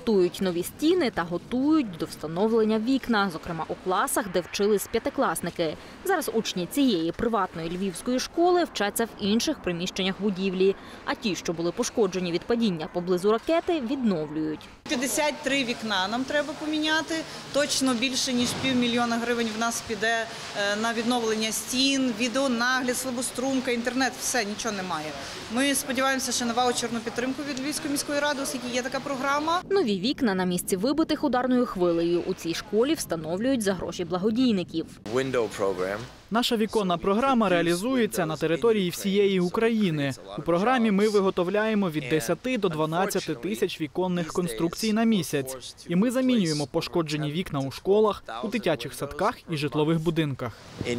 Ремонтують нові стіни та готують до встановлення вікна, зокрема у класах, де вчились п'ятикласники. Зараз учні цієї приватної львівської школи вчаться в інших приміщеннях будівлі. А ті, що були пошкоджені від падіння поблизу ракети, відновлюють. 53 вікна нам треба поміняти. Точно більше, ніж $500 000 гривень в нас піде на відновлення стін, відеонагляд, слабострунка, інтернет. Все, нічого немає. Ми сподіваємося ще на ваучерну підтримку від Львівської міської ради, оскільки є така програма. Нові вікна на місці вибитих ударною хвилею у цій школі встановлюють за гроші благодійників. Наша віконна програма реалізується на території всієї України. У програмі ми виготовляємо від 10 до 12 тисяч віконних конструкцій на місяць. І ми замінюємо пошкоджені вікна у школах, у дитячих садках і житлових будинках.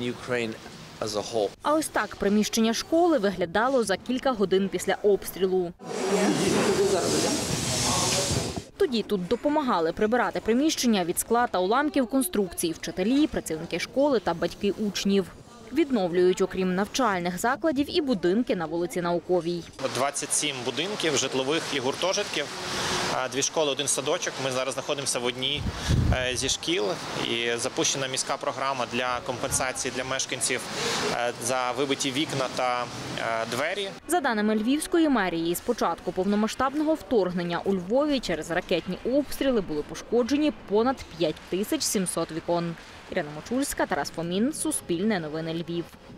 А ось так приміщення школи виглядало за кілька годин після обстрілу. Тоді тут допомагали прибирати приміщення від скла та уламків конструкцій вчителі, працівники школи та батьки учнів. Відновлюють, окрім навчальних закладів, і будинки на вулиці Науковій. 27 будинків, житлових і гуртожитків, 2 школи, 1 садочок. Ми зараз знаходимося в одній зі шкіл. І запущена міська програма для компенсації для мешканців за вибиті вікна та двері. За даними Львівської мерії, з початку повномасштабного вторгнення у Львові через ракетні обстріли були пошкоджені понад 5700 вікон. Ірина Мочульська, Тарас Фомін, Суспільне новини Львів.